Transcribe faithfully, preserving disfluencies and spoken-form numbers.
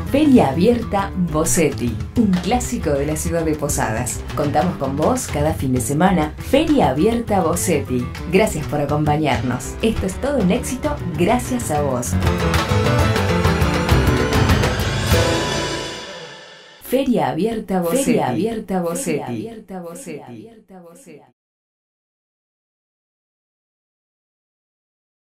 Feria Abierta Bosetti, un clásico de la ciudad de Posadas. Contamos con vos cada fin de semana. Feria Abierta Bosetti. Gracias por acompañarnos. Esto es todo un éxito gracias a vos. Feria Abierta Bosetti. Feria Abierta Bosetti.